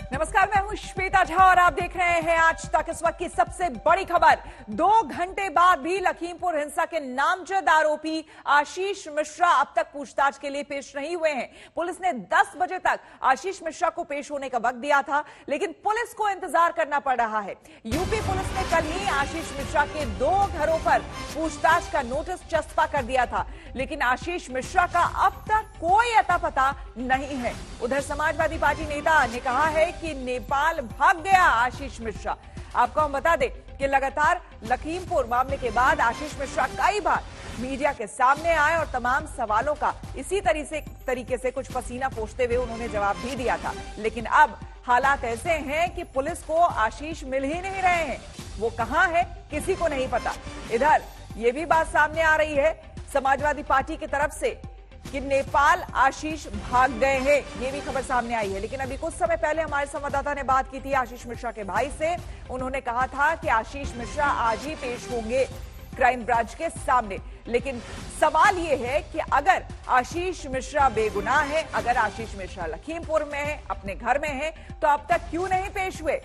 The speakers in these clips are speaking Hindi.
नमस्कार, मैं हूं श्वेता झा और आप देख रहे हैं आज तक। इस वक्त की सबसे बड़ी खबर, 2 घंटे बाद भी लखीमपुर हिंसा के नामजद आरोपी आशीष मिश्रा अब तक पूछताछ के लिए पेश नहीं हुए हैं। पुलिस ने 10 बजे तक आशीष मिश्रा को पेश होने का वक्त दिया था, लेकिन पुलिस को इंतजार करना पड़ रहा है। यूपी पुलिस ने कल ही आशीष मिश्रा के 2 घरों पर पूछताछ का नोटिस चस्पा कर दिया था, लेकिन आशीष मिश्रा का अब तक कोई अता पता नहीं है। उधर समाजवादी पार्टी नेता ने कहा है कि नेपाल भाग गया आशीष मिश्रा। आपको हम बता दें कि लगातार लखीमपुर मामले के बाद आशीष मिश्रा कई बार मीडिया के सामने आए और तमाम सवालों का इसी तरीके से कुछ पसीना पोंछते हुए उन्होंने जवाब भी दिया था। लेकिन अब हालात ऐसे हैं कि पुलिस को आशीष मिल ही नहीं रहे हैं। वो कहां है किसी को नहीं पता। इधर ये भी बात सामने आ रही है समाजवादी पार्टी की तरफ से कि नेपाल आशीष भाग गए हैं, ये भी खबर सामने आई है। लेकिन अभी कुछ समय पहले हमारे संवाददाता ने बात की थी आशीष मिश्रा के भाई से। उन्होंने कहा था कि आशीष मिश्रा आज ही पेश होंगे क्राइम ब्रांच के सामने। लेकिन सवाल ये है कि अगर आशीष मिश्रा बेगुनाह है, अगर आशीष मिश्रा लखीमपुर में है, अपने घर में है, तो अब तक क्यों नहीं पेश हुए?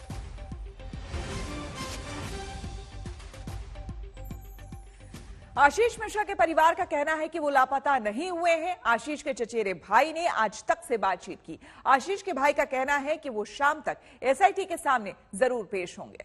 आशीष मिश्रा के परिवार का कहना है कि वो लापता नहीं हुए हैं। आशीष के चचेरे भाई ने आज तक से बातचीत की। आशीष के भाई का कहना है कि वो शाम तक एसआईटी के सामने जरूर पेश होंगे।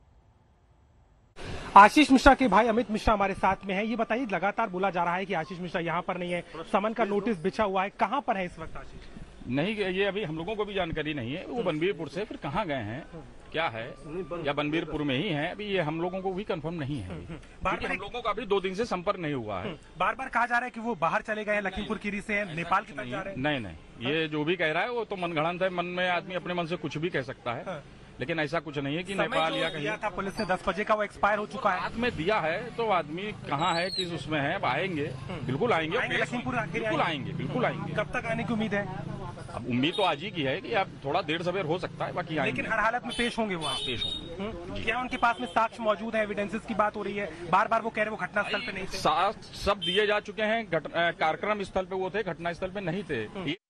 आशीष मिश्रा के भाई अमित मिश्रा हमारे साथ में है। ये बताइए, लगातार बोला जा रहा है कि आशीष मिश्रा यहाँ पर नहीं है, समन का नोटिस बिछा हुआ है, कहाँ पर है इस वक्त आशीष? नहीं, ये अभी हम लोगों को भी जानकारी नहीं है। वो बनबीरपुर से फिर कहाँ गए हैं, क्या है, या बनबीरपुर में ही है, अभी ये हम लोगों को भी कंफर्म नहीं है। क्योंकि हम लोगों का अभी 2 दिन से संपर्क नहीं हुआ है। बार बार कहा जा रहा है कि वो बाहर चले गए हैं, लखीमपुर खीरी से नेपाल की तरफ जा रहे हैं। नहीं, ये जो भी कह रहा है वो तो मनगढ़ंत है। मन में आदमी अपने मन से कुछ भी कह सकता है, लेकिन ऐसा कुछ नहीं है कि नेपाल या कहीं था। पुलिस ने 10 बजे का वो एक्सपायर हो चुका है। हाथ में दिया है तो आदमी कहाँ है, किस उसमें है, आएंगे, बिल्कुल आएंगे, बिल्कुल आएंगे। कब तक आने की उम्मीद है? अब उम्मीद तो आज ही की है कि अब थोड़ा देर सवेर हो सकता है, बाकी आएंगे। लेकिन हर हालत में पेश होंगे वो, पेश होंगे। क्या उनके पास में साक्ष्य मौजूद है? एविडेंसेस की बात हो रही है, बार बार वो कह रहे वो घटनास्थल पे नहीं थे। साक्ष्य सब दिए जा चुके हैं। कार्यक्रम स्थल पे वो थे, घटनास्थल पे नहीं थे।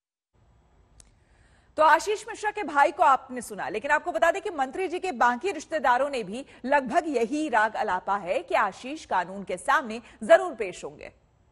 तो आशीष मिश्रा के भाई को आपने सुना, लेकिन आपको बता दें कि मंत्री जी के बाकी रिश्तेदारों ने भी लगभग यही राग अलापा है कि आशीष कानून के सामने जरूर पेश होंगे।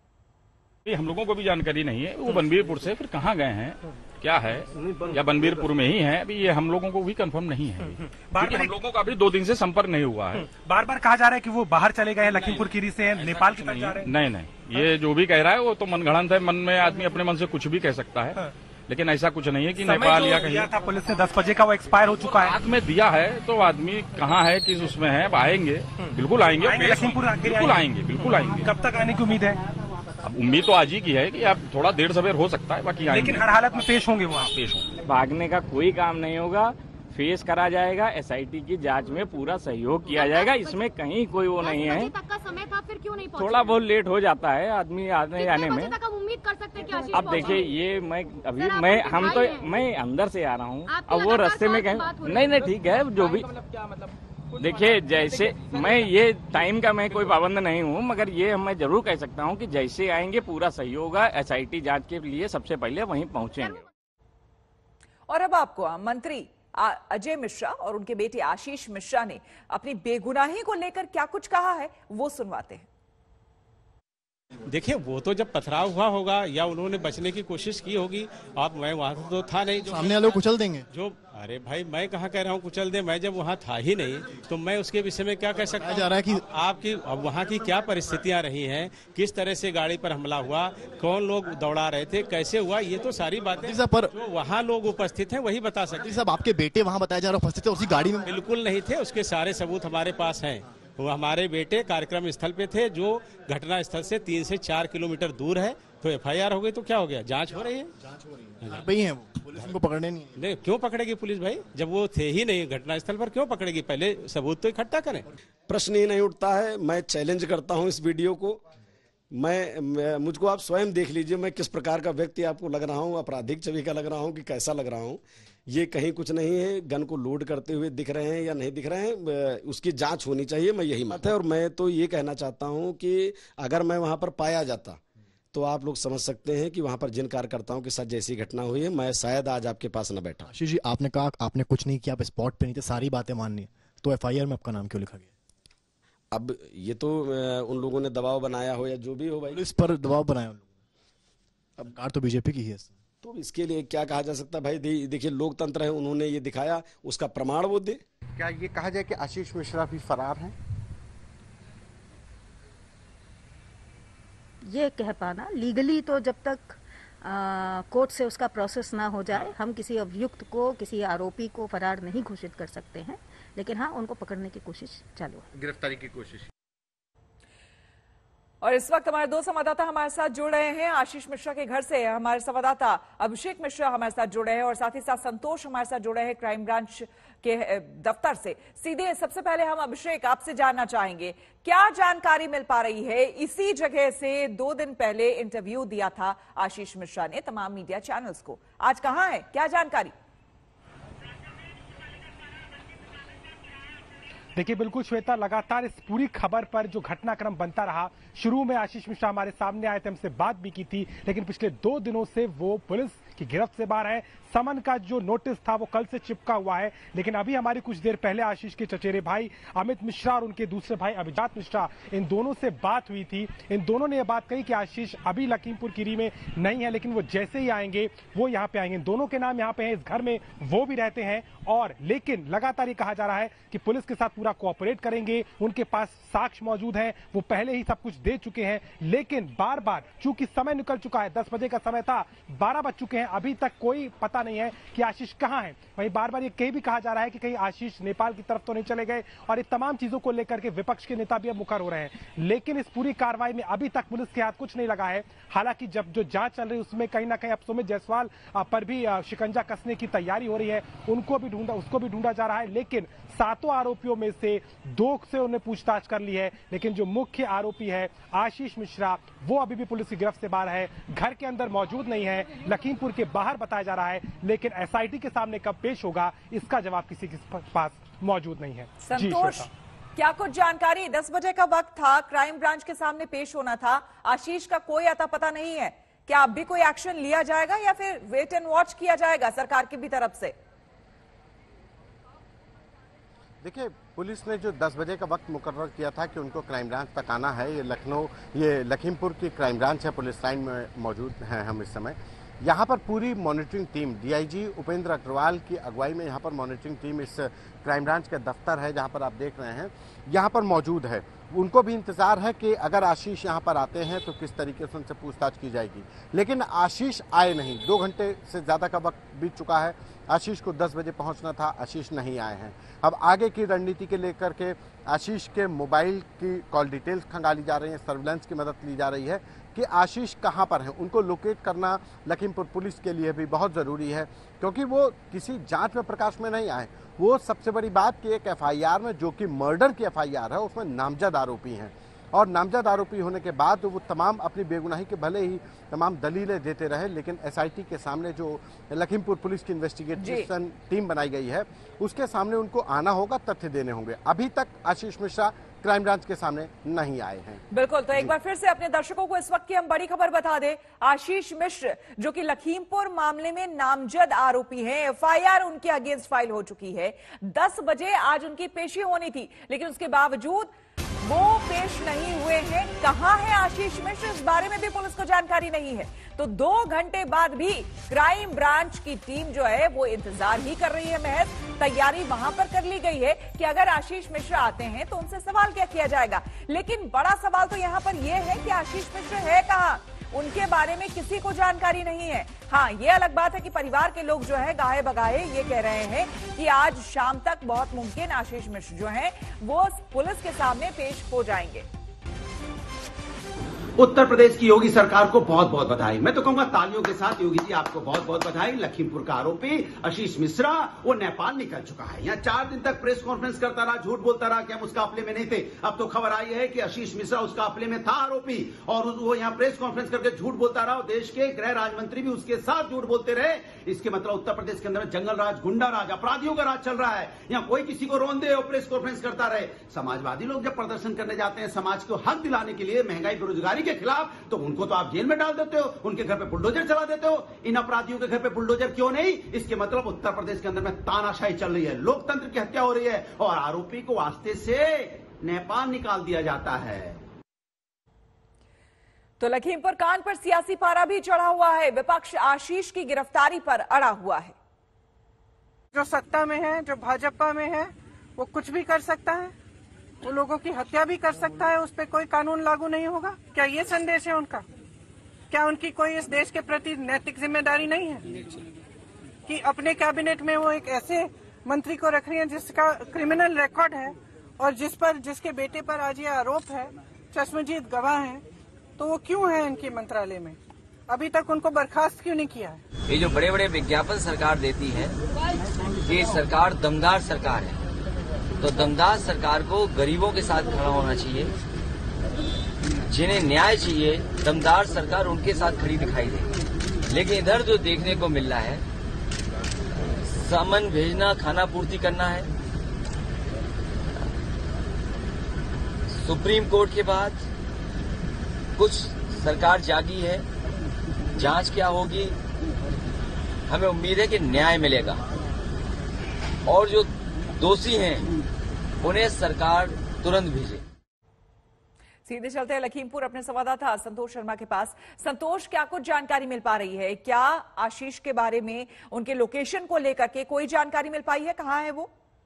हम लोगों को भी जानकारी नहीं है। वो बनबीरपुर से फिर कहाँ गए हैं, क्या है, या बनबीरपुर में ही है, अभी ये हम लोगों को भी कंफर्म नहीं है। क्योंकि हम लोगों का अभी 2 दिन से संपर्क नहीं हुआ है। बार बार कहा जा रहा है कि वो बाहर चले गए हैं, लखीमपुर खीरी से नेपाल की तरफ जा रहे हैं। नहीं, ये जो भी कह रहा है वो तो मनगढ़ंत है। मन में आदमी अपने मन से कुछ भी कह सकता है, लेकिन ऐसा कुछ नहीं है कि नेपाल या कहीं था। पुलिस ने 10 बजे का वो एक्सपायर हो चुका है। हाथ में दिया है तो आदमी कहाँ है, किस उसमें है, आएंगे, बिल्कुल आएंगे, बिल्कुल आएंगे। कब तक आने की उम्मीद है? अब उम्मीद तो आज ही की है कि अब थोड़ा देर सवेर हो सकता है, बाकी आएंगे। लेकिन हर हालत में पेश होंगे वो, पेश होंगे। भागने का कोई काम नहीं होगा, फेस करा जाएगा। एसआईटी की जांच में पूरा सहयोग किया जाएगा, इसमें कहीं कोई वो नहीं है। तक का समय था, फिर क्यों नहीं पहुंचे? थोड़ा बहुत लेट हो जाता है आदमी आने जाने में। उम्मीद कर सकते हैं कि आशीष अब देखिए, ये मैं अंदर से आ रहा हूँ, अब वो रास्ते में कहीं नहीं, ठीक है जो भी। देखिए, जैसे मैं ये टाइम का मैं कोई पाबंद नहीं हूँ, मगर ये मैं जरूर कह सकता हूँ कि जैसे आएंगे पूरा सहयोग होगा। एसआईटी जांच के लिए सबसे पहले वहीं पहुंचेंगे। और अब आपको मंत्री अजय मिश्रा और उनके बेटे आशीष मिश्रा ने अपनी बेगुनाही को लेकर क्या कुछ कहा है, वो सुनवाते हैं। देखिए, वो तो जब पथराव हुआ होगा या उन्होंने बचने की कोशिश की होगी, अब मैं वहाँ तो था नहीं। सामने वाले को कुचल देंगे जो, अरे भाई, मैं कहाँ कह रहा हूँ कुचल दे, मैं जब वहाँ था ही नहीं तो मैं उसके विषय में क्या कह सकता हूँ? जा रहा है कि आपकी अब वहाँ की क्या परिस्थितियाँ रही हैं, किस तरह से गाड़ी पर हमला हुआ, कौन लोग दौड़ा रहे थे, कैसे हुआ, ये तो सारी बातें पर जो वहाँ लोग उपस्थित हैं वही बता सकते। साहब, आपके बेटे वहाँ बताया जा रहा है उपस्थित है उसी गाड़ी में? बिल्कुल नहीं थे, उसके सारे सबूत हमारे पास हैं। वो हमारे बेटे कार्यक्रम स्थल पे थे, जो घटना स्थल से 3 से 4 किलोमीटर दूर है। तो एफआईआर हो गई तो क्या हो गया, जांच हो रही है। भाई हैं वो, पुलिस उनको पकड़ने नहीं। क्यों पकड़ेगी पुलिस भाई, जब वो थे ही नहीं घटना स्थल पर, क्यों पकड़ेगी? पहले सबूत तो इकट्ठा करें। प्रश्न ही नहीं उठता है। मैं चैलेंज करता हूं इस वीडियो को। मुझको आप स्वयं देख लीजिए, मैं किस प्रकार का व्यक्ति आपको लग रहा हूं, आपराधिक छवि का लग रहा हूं कि कैसा लग रहा हूं। ये कहीं कुछ नहीं है। गन को लोड करते हुए दिख रहे हैं या नहीं दिख रहे हैं, उसकी जांच होनी चाहिए। मैं यही मत है। और मैं तो ये कहना चाहता हूं कि अगर मैं वहां पर पाया जाता तो आप लोग समझ सकते हैं कि वहां पर जिन कार्यकर्ताओं के साथ जैसी घटना हुई है, मैं शायद आज आपके पास न बैठा। आशीष जी, आपने कहा आपने कुछ नहीं किया, आप स्पॉट पे नहीं थे, सारी बातें माननी है, तो FIR में आपका नाम क्यों लिखा गया? अब ये तो उन लोगों ने दबाव बनाया हो या जो भी हो भाई, पुलिस पर दबाव बनाया उन लोगों ने। अब कार तो बीजेपी की ही है, तो इसके लिए क्या कहा जा सकता है भाई? देखिए लोकतंत्र है, उन्होंने ये दिखाया, उसका प्रमाण वो दे। क्या ये कहा जाए कि आशीष मिश्रा भी फरार हैं? ये कह पाना लीगली तो जब तक कोर्ट से उसका प्रोसेस ना हो जाए, हम किसी अभियुक्त को, किसी आरोपी को फरार नहीं घोषित कर सकते हैं, लेकिन हाँ उनको पकड़ने की कोशिश चालू है, गिरफ्तारी की कोशिश। और इस वक्त हमारे दो संवाददाता हमारे साथ जुड़ रहे हैं। आशीष मिश्रा के घर से हमारे संवाददाता अभिषेक मिश्रा हमारे साथ जुड़े हैं और साथ ही साथ संतोष हमारे साथ जुड़े हैं क्राइम ब्रांच के दफ्तर से। सीधे सबसे पहले हम अभिषेक आपसे जानना चाहेंगे, क्या जानकारी मिल पा रही है? इसी जगह से 2 दिन पहले इंटरव्यू दिया था आशीष मिश्रा ने तमाम मीडिया चैनल्स को, आज कहां है, क्या जानकारी? देखिए बिल्कुल श्वेता, लगातार इस पूरी खबर पर जो घटनाक्रम बनता रहा, शुरू में आशीष मिश्रा हमारे सामने आए थे, हमसे बात भी की थी, लेकिन पिछले 2 दिनों से वो पुलिस की गिरफ्त से बाहर है। समन का जो नोटिस था वो कल से चिपका हुआ है, लेकिन अभी हमारी कुछ देर पहले आशीष के चचेरे भाई अमित मिश्रा और उनके दूसरे भाई अभिजात मिश्रा, इन दोनों से बात हुई थी। इन दोनों ने यह बात कही कि आशीष अभी लखीमपुर खीरी में नहीं है, लेकिन वो जैसे ही आएंगे वो यहाँ पे आएंगे। दोनों के नाम यहाँ पे हैं, इस घर में वो भी रहते हैं, और लेकिन लगातार ये कहा जा रहा है कि पुलिस के साथ पूरा कोऑपरेट करेंगे, उनके पास साक्ष्य मौजूद है, वो पहले ही सब कुछ दे चुके हैं। लेकिन बार बार चूंकि समय निकल चुका है, 10 बजे का समय था, 12 बज चुके हैं, अभी तक कोई पता नहीं है कि आशीष कहां है। वहीं बार बार ये भी कहा जा रहा है कि कहीं आशीष नेपाल की तरफ तो नहीं चले गए, और ये तमाम चीजों को लेकर के विपक्ष के नेता भी अब मुखर हो रहे हैं। लेकिन इस पूरी कार्रवाई में अभी तक पुलिस के हाथ कुछ नहीं लगा है। हालांकि जब जो जांच चल रही है उसमें कहीं ना कहीं अब सुमित जायसवाल पर भी शिकंजा कसने की तैयारी हो रही है, उसको भी ढूंढा जा रहा है। लेकिन 7 आरोपियों में से 2 से उन्हें पूछताछ कर ली है, लेकिन जो मुख्य आरोपी है आशीष मिश्रा, वो अभी भी पुलिस की गिरफ्त से बाहर है, घर के अंदर मौजूद नहीं है, लखीमपुर के बाहर बताया जा रहा है। लेकिन SIT के सामने कब पेश होगा, इसका जवाब किसी के पास मौजूद नहीं है। संतोष, क्या कुछ जानकारी? 10 बजे का वक्त था, क्राइम ब्रांच के सामने पेश होना था, आशीष का कोई अता पता नहीं है, क्या अब भी कोई एक्शन लिया जाएगा या फिर वेट एंड वॉच किया जाएगा सरकार की भी तरफ से? देखिए, पुलिस ने जो 10 बजे का वक्त मुकर्रर किया था कि उनको क्राइम ब्रांच तक आना है, ये लखीमपुर की क्राइम ब्रांच है, पुलिस लाइन में मौजूद हैं हम इस समय। यहाँ पर पूरी monitoring team, DIG Upendra Agarwal की अगुवाई में यहाँ पर मॉनिटरिंग टीम इस क्राइम ब्रांच का दफ्तर है जहाँ पर आप देख रहे हैं, यहाँ पर मौजूद है। उनको भी इंतजार है कि अगर आशीष यहाँ पर आते हैं तो किस तरीके से उनसे पूछताछ की जाएगी। लेकिन आशीष आए नहीं, 2 घंटे से ज़्यादा का वक्त बीत चुका है, आशीष को 10 बजे पहुँचना था, आशीष नहीं आए हैं। अब आगे की रणनीति के लेकर के आशीष के मोबाइल की कॉल डिटेल्स खंगाली जा रही हैं, सर्विलांस की मदद ली जा रही है कि आशीष कहां पर हैं। उनको लोकेट करना लखीमपुर पुलिस के लिए भी बहुत ज़रूरी है, क्योंकि वो किसी जांच में प्रकाश में नहीं आए। वो सबसे बड़ी बात कि एक FIR में, जो कि मर्डर की FIR है, उसमें नामजद आरोपी हैं, और नामजद आरोपी होने के बाद वो तमाम अपनी बेगुनाही के भले ही तमाम दलीलें देते रहे, लेकिन SIT के सामने जो लखीमपुर पुलिस की इन्वेस्टिगेशन टीम बनाई गई है, उसके सामने उनको आना होगा, तथ्य देने होंगे। अभी तक आशीष मिश्रा क्राइम ब्रांच के सामने नहीं आए हैं। बिल्कुल, तो एक बार फिर से अपने दर्शकों को इस वक्त की हम बड़ी खबर बता दें। आशीष मिश्र जो कि लखीमपुर मामले में नामजद आरोपी हैं, FIR उनके अगेंस्ट फाइल हो चुकी है, 10 बजे आज उनकी पेशी होनी थी, लेकिन उसके बावजूद वो पेश नहीं हुए हैं। कहां है आशीष मिश्र, इस बारे में भी पुलिस को जानकारी नहीं है। तो 2 घंटे बाद भी क्राइम ब्रांच की टीम जो है वो इंतजार ही कर रही है। महज तैयारी वहां पर कर ली गई है कि अगर आशीष मिश्र आते हैं तो उनसे सवाल क्या किया जाएगा। लेकिन बड़ा सवाल तो यहां पर यह है कि आशीष मिश्र है कहां, उनके बारे में किसी को जानकारी नहीं है। हाँ, ये अलग बात है कि परिवार के लोग जो है गाहे बगाहे ये कह रहे हैं कि आज शाम तक बहुत मुमकिन आशीष मिश्र जो हैं वो पुलिस के सामने पेश हो जाएंगे। उत्तर प्रदेश की योगी सरकार को बहुत बहुत बधाई। मैं तो कहूंगा तालियों के साथ योगी जी आपको बहुत बहुत बधाई। लखीमपुर का आरोपी आशीष मिश्रा वो नेपाल निकल चुका है। यहाँ 4 दिन तक प्रेस कॉन्फ्रेंस करता रहा, झूठ बोलता रहा कि हम उसका अपने में नहीं थे। अब तो खबर आई है कि आशीष मिश्रा उसका अपने में था आरोपी, और वो यहाँ प्रेस कॉन्फ्रेंस करके झूठ बोलता रहा। देश के गृह राज्य मंत्री भी उसके साथ झूठ बोलते रहे। इसके मतलब उत्तर प्रदेश के अंदर जंगल राज, गुंडा राज, अपराधियों का राज चल रहा है। यहाँ कोई किसी को रोन दे और प्रेस कॉन्फ्रेंस करता रहे। समाजवादी लोग जब प्रदर्शन करने जाते हैं समाज को हक दिलाने के लिए, महंगाई बेरोजगारी अधिकारी के खिलाफ, तो उनको तो आप जेल में डाल देते हो, उनके घर पे बुलडोजर चला देते हो। इन अपराधियों के घर पे बुलडोजर क्यों नहीं? इसके मतलब उत्तर प्रदेश के अंदर में तानाशाही चल रही है, लोकतंत्र की हत्या हो रही है और आरोपी को वास्ते से नेपाल निकाल दिया जाता है। तो लखीमपुर कांड पर सियासी पारा भी चढ़ा हुआ है। विपक्ष आशीष की गिरफ्तारी पर अड़ा हुआ है। जो सत्ता में है, जो भाजपा में है, वो कुछ भी कर सकता है, वो लोगों की हत्या भी कर सकता है, उस पर कोई कानून लागू नहीं होगा। क्या ये संदेश है उनका? क्या उनकी कोई इस देश के प्रति नैतिक जिम्मेदारी नहीं है कि अपने कैबिनेट में वो एक ऐसे मंत्री को रख रही है जिसका क्रिमिनल रिकॉर्ड है और जिसके बेटे पर आज ये आरोप है, चश्मदीद गवाह है, तो वो क्यों है इनके मंत्रालय में? अभी तक उनको बर्खास्त क्यों नहीं किया है? ये जो बड़े बड़े विज्ञापन सरकार देती है, ये सरकार दमदार सरकार है, तो दमदार सरकार को गरीबों के साथ खड़ा होना चाहिए। जिन्हें न्याय चाहिए, दमदार सरकार उनके साथ खड़ी दिखाई दे। लेकिन इधर जो देखने को मिल रहा है, सामान भेजना, खाना पूर्ति करना है। सुप्रीम कोर्ट के बाद कुछ सरकार जागी है, जांच क्या होगी, हमें उम्मीद है कि न्याय मिलेगा और जो दोषी हैं उन्हें सरकार तुरंत भेजे। सीधे चलते हैं लखीमपुर अपने संवाददाता संतोष शर्मा के पास। संतोष, क्या कुछ जानकारी मिल पा रही है? क्या आशीष के बारे में, उनके लोकेशन को लेकर के कोई जानकारी मिल पाई है? कहाँ है वो?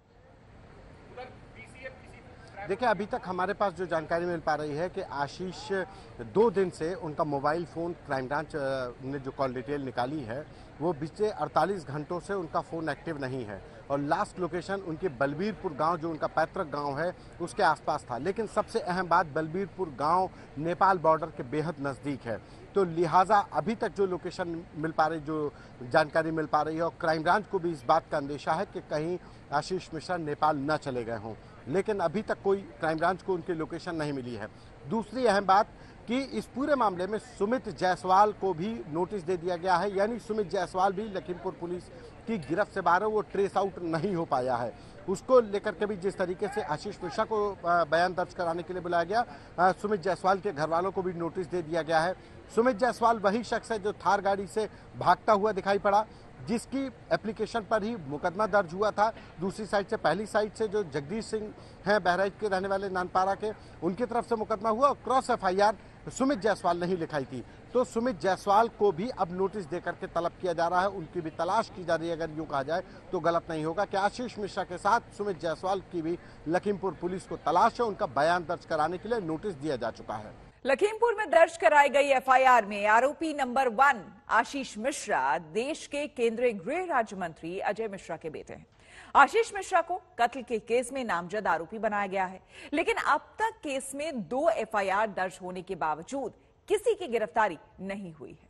देखिए, अभी तक हमारे पास जो जानकारी मिल पा रही है कि आशीष 2 दिन से उनका मोबाइल फ़ोन क्राइम ब्रांच ने जो कॉल डिटेल निकाली है वो पिछले 48 घंटों से उनका फ़ोन एक्टिव नहीं है और लास्ट लोकेशन उनके बलबीरपुर गांव, जो उनका पैतृक गांव है, उसके आसपास था। लेकिन सबसे अहम बात, बलबीरपुर गांव नेपाल बॉर्डर के बेहद नज़दीक है, तो लिहाजा अभी तक जो लोकेशन मिल पा रही, जो जानकारी मिल पा रही है, और क्राइम ब्रांच को भी इस बात का अंदेशा है कि कहीं आशीष मिश्रा नेपाल न चले गए हों, लेकिन अभी तक कोई क्राइम ब्रांच को उनकी लोकेशन नहीं मिली है। दूसरी अहम बात कि इस पूरे मामले में सुमित जायसवाल को भी नोटिस दे दिया गया है, यानी सुमित जायसवाल भी लखीमपुर पुलिस की गिरफ्त से बाहर है, वो ट्रेस आउट नहीं हो पाया है। उसको लेकर के भी जिस तरीके से आशीष मिश्रा को बयान दर्ज कराने के लिए बुलाया गया, सुमित जायसवाल के घर वालों को भी नोटिस दे दिया गया है। सुमित जायसवाल वही शख्स है जो थार गाड़ी से भागता हुआ दिखाई पड़ा, जिसकी एप्लीकेशन पर ही मुकदमा दर्ज हुआ था। दूसरी साइड से, पहली साइड से जो जगदीश सिंह हैं, बहराइच के रहने वाले, नानपारा के, उनकी तरफ से मुकदमा हुआ और क्रॉस FIR सुमित जायसवाल ने ही लिखाई थी। तो सुमित जायसवाल को भी अब नोटिस देकर के तलब किया जा रहा है, उनकी भी तलाश की जा रही है। अगर यूं कहा जाए तो गलत नहीं होगा कि आशीष मिश्रा के साथ सुमित जायसवाल की भी लखीमपुर पुलिस को तलाश है। उनका बयान दर्ज कराने के लिए नोटिस दिया जा चुका है। लखीमपुर में दर्ज कराई गई FIR में आरोपी नंबर 1 आशीष मिश्रा देश के केंद्रीय गृह राज्य मंत्री अजय मिश्रा के बेटे हैं। आशीष मिश्रा को कत्ल के केस में नामजद आरोपी बनाया गया है, लेकिन अब तक केस में 2 FIR दर्ज होने के बावजूद किसी की गिरफ्तारी नहीं हुई है।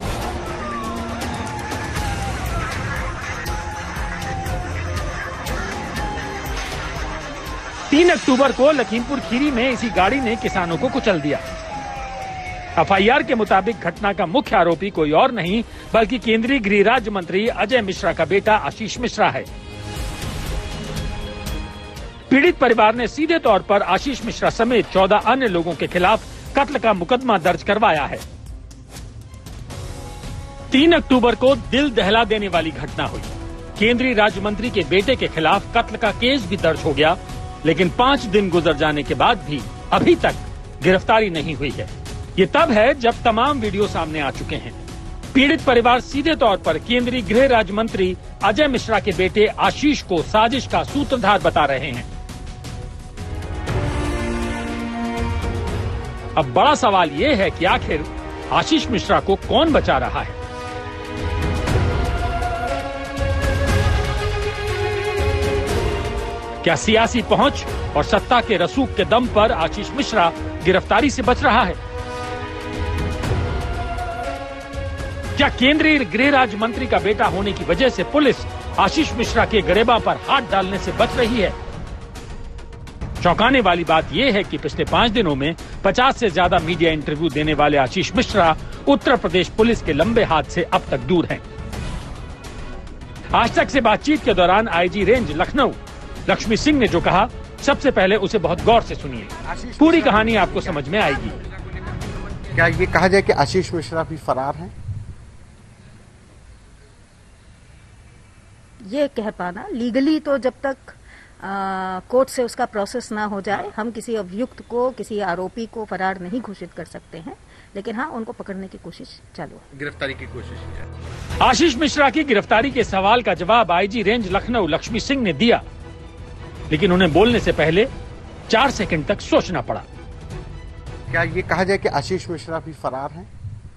3 अक्टूबर को लखीमपुर खीरी में इसी गाड़ी ने किसानों को कुचल दिया। FIR के मुताबिक घटना का मुख्य आरोपी कोई और नहीं बल्कि केंद्रीय गृह राज्य मंत्री अजय मिश्रा का बेटा आशीष मिश्रा है। पीड़ित परिवार ने सीधे तौर पर आशीष मिश्रा समेत 14 अन्य लोगों के खिलाफ कत्ल का मुकदमा दर्ज करवाया है। 3 अक्टूबर को दिल दहला देने वाली घटना हुई। केंद्रीय राज्य मंत्री के बेटे के खिलाफ कत्ल का केस भी दर्ज हो गया, लेकिन 5 दिन गुजर जाने के बाद भी अभी तक गिरफ्तारी नहीं हुई है। ये तब है जब तमाम वीडियो सामने आ चुके हैं। पीड़ित परिवार सीधे तौर पर केंद्रीय गृह राज्य मंत्री अजय मिश्रा के बेटे आशीष को साजिश का सूत्रधार बता रहे हैं। अब बड़ा सवाल ये है कि आखिर आशीष मिश्रा को कौन बचा रहा है? क्या सियासी पहुंच और सत्ता के रसूख के दम पर आशीष मिश्रा गिरफ्तारी से बच रहा है? क्या केंद्रीय गृह राज्य मंत्री का बेटा होने की वजह से पुलिस आशीष मिश्रा के गिरेबां पर हाथ डालने से बच रही है? चौंकाने वाली बात यह है कि पिछले 5 दिनों में 50 से ज्यादा मीडिया इंटरव्यू देने वाले आशीष मिश्रा उत्तर प्रदेश पुलिस के लंबे हाथ से अब तक दूर हैं। आज तक से बातचीत के दौरान IG रेंज लखनऊ लक्ष्मी सिंह ने जो कहा, सबसे पहले उसे बहुत गौर से सुनिए, पूरी कहानी आपको समझ में आएगी। क्या ये कहा जाए कि आशीष मिश्रा भी फरार हैं? ये कह पाना लीगली तो जब तक कोर्ट से उसका प्रोसेस ना हो जाए हम किसी अभियुक्त को, किसी आरोपी को फरार नहीं घोषित कर सकते हैं, लेकिन हाँ उनको पकड़ने की कोशिश चालू है। गिरफ्तारी की कोशिश है। आशीष मिश्रा की गिरफ्तारी के सवाल का जवाब आईजी रेंज लखनऊ लक्ष्मी सिंह ने दिया, लेकिन उन्हें बोलने से पहले 4 सेकंड तक सोचना पड़ा। क्या ये कहा जाए कि आशीष मिश्रा भी फरार हैं?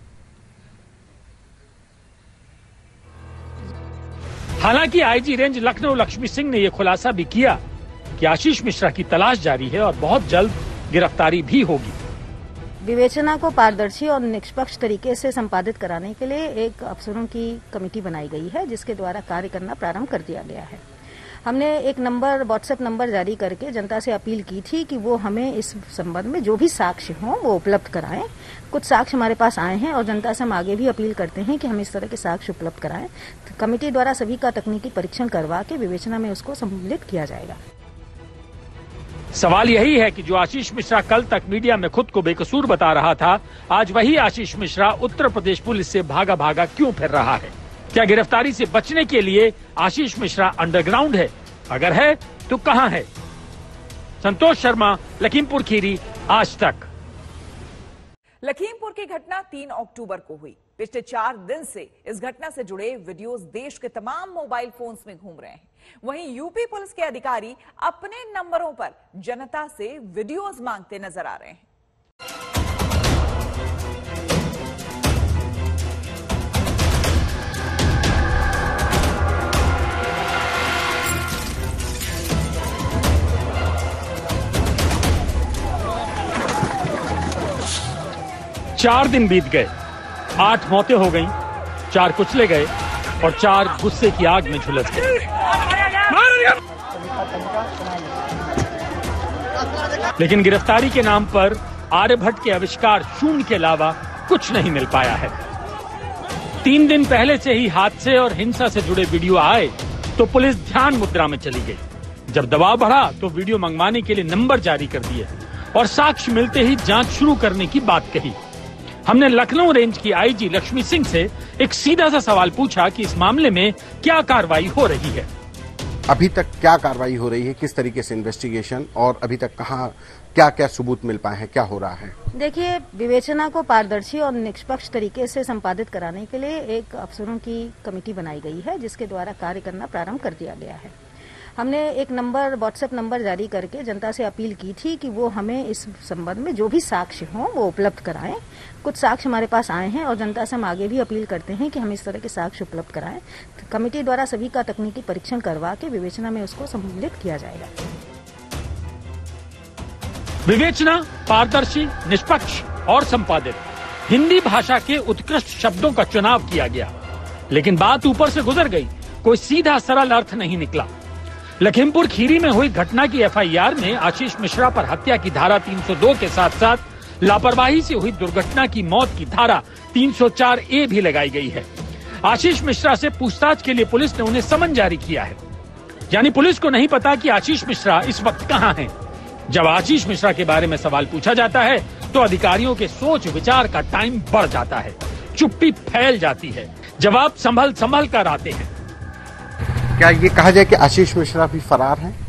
हालांकि आईजी रेंज लखनऊ लक्ष्मी सिंह ने यह खुलासा भी किया कि आशीष मिश्रा की तलाश जारी है और बहुत जल्द गिरफ्तारी भी होगी। विवेचना को पारदर्शी और निष्पक्ष तरीके से संपादित कराने के लिए एक अफसरों की कमेटी बनाई गई है, जिसके द्वारा कार्य करना प्रारंभ कर दिया गया है। हमने एक नंबर, व्हाट्सएप नंबर जारी करके जनता से अपील की थी कि वो हमें इस संबंध में जो भी साक्ष्य हों वो उपलब्ध कराएं। कुछ साक्ष्य हमारे पास आए हैं और जनता से हम आगे भी अपील करते हैं कि हम इस तरह के साक्ष्य उपलब्ध कराएं। तो कमेटी द्वारा सभी का तकनीकी परीक्षण करवा के विवेचना में उसको सम्मिलित किया जाएगा। सवाल यही है कि जो आशीष मिश्रा कल तक मीडिया में खुद को बेकसूर बता रहा था, आज वही आशीष मिश्रा उत्तर प्रदेश पुलिस से भागा भागा क्यों फिर रहा है? क्या गिरफ्तारी से बचने के लिए आशीष मिश्रा अंडरग्राउंड है? अगर है तो कहां है? संतोष शर्मा, लखीमपुर खीरी, आज तक। लखीमपुर की घटना 3 अक्टूबर को हुई। पिछले 4 दिन से इस घटना से जुड़े वीडियोस देश के तमाम मोबाइल फोन्स में घूम रहे हैं। वहीं यूपी पुलिस के अधिकारी अपने नंबरों पर जनता से वीडियोस मांगते नजर आ रहे हैं। चार दिन बीत गए, 8 मौतें हो गईं, 4 कुचले गए और 4 गुस्से की आग में झुलस गए। लेकिन गिरफ्तारी के नाम पर आर्यभट्ट के आविष्कार शून्य के अलावा कुछ नहीं मिल पाया है। 3 दिन पहले से ही हादसे और हिंसा से जुड़े वीडियो आए तो पुलिस ध्यान मुद्रा में चली गई। जब दबाव बढ़ा तो वीडियो मंगवाने के लिए नंबर जारी कर दिए और साक्ष्य मिलते ही जांच शुरू करने की बात कही। हमने लखनऊ रेंज की आईजी लक्ष्मी सिंह से एक सीधा सा सवाल पूछा कि इस मामले में क्या कार्रवाई हो रही है। अभी तक क्या कार्रवाई हो रही है, किस तरीके से इन्वेस्टिगेशन, और अभी तक कहाँ क्या क्या सबूत मिल पाए हैं, क्या हो रहा है? देखिए, विवेचना को पारदर्शी और निष्पक्ष तरीके से संपादित कराने के लिए एक अफसरों की कमेटी बनाई गई है, जिसके द्वारा कार्य करना प्रारंभ कर दिया गया है। हमने एक नंबर, व्हाट्सएप नंबर जारी करके जनता से अपील की थी कि वो हमें इस संबंध में जो भी साक्ष्य हों वो उपलब्ध कराएं। कुछ साक्ष्य हमारे पास आए हैं और जनता से हम आगे भी अपील करते हैं कि हम इस तरह के साक्ष्य उपलब्ध कराएं। तो कमेटी द्वारा सभी का तकनीकी परीक्षण करवा के विवेचना में उसको सम्मिलित किया जाएगा। विवेचना पारदर्शी, निष्पक्ष और संपादित, हिंदी भाषा के उत्कृष्ट शब्दों का चुनाव किया गया, लेकिन बात ऊपर से गुजर गई, कोई सीधा सरल अर्थ नहीं निकला। लखीमपुर खीरी में हुई घटना की एफआईआर में आशीष मिश्रा पर हत्या की धारा 302 के साथ साथ लापरवाही से हुई दुर्घटना की मौत की धारा 304A भी लगाई गई है। आशीष मिश्रा से पूछताछ के लिए पुलिस ने उन्हें समन जारी किया है। यानी पुलिस को नहीं पता कि आशीष मिश्रा इस वक्त कहां हैं। जब आशीष मिश्रा के बारे में सवाल पूछा जाता है तो अधिकारियों के सोच विचार का टाइम बढ़ जाता है, चुप्पी फैल जाती है, जवाब संभल संभल कर आते हैं। क्या ये कहा जाए कि आशीष मिश्रा भी फरार हैं?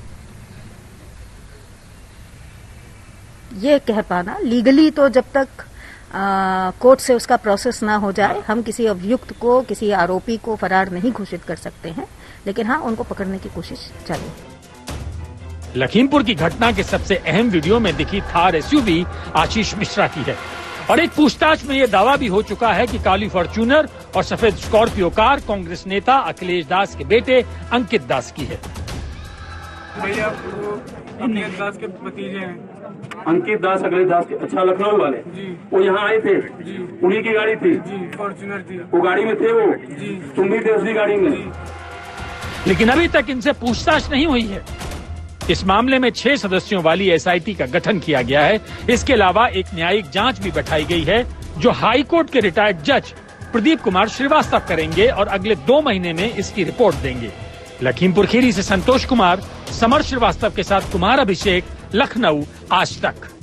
ये कह पाना लीगली तो जब तक कोर्ट से उसका प्रोसेस ना हो जाए हम किसी अभियुक्त को, किसी आरोपी को फरार नहीं घोषित कर सकते हैं, लेकिन हाँ उनको पकड़ने की कोशिश चालू है। लखीमपुर की घटना के सबसे अहम वीडियो में दिखी थार एसयूवी आशीष मिश्रा की है और एक पूछताछ में यह दावा भी हो चुका है कि काली फॉर्च्यूनर और सफेद स्कॉर्पियो कार कांग्रेस नेता अखिलेश दास के बेटे अंकित दास की है। भैया अंकित दास के भतीजे हैं। अंकित दास, अखिलेश दास के, अच्छा लखनऊ वाले जी। वो यहाँ आए थे जी। उन्हीं की गाड़ी थी जी, फॉर्च्यूनर थी। वो गाड़ी में थे वो जी, तुम भी थे उसी गाड़ी में जी। लेकिन अभी तक इनसे पूछताछ नहीं हुई है। इस मामले में 6 सदस्यों वाली एसआईटी का गठन किया गया है। इसके अलावा एक न्यायिक जांच भी बैठाई गई है जो हाई कोर्ट के रिटायर्ड जज प्रदीप कुमार श्रीवास्तव करेंगे और अगले 2 महीने में इसकी रिपोर्ट देंगे। लखीमपुर खीरी से संतोष कुमार, समर श्रीवास्तव के साथ कुमार अभिषेक, लखनऊ, आज तक।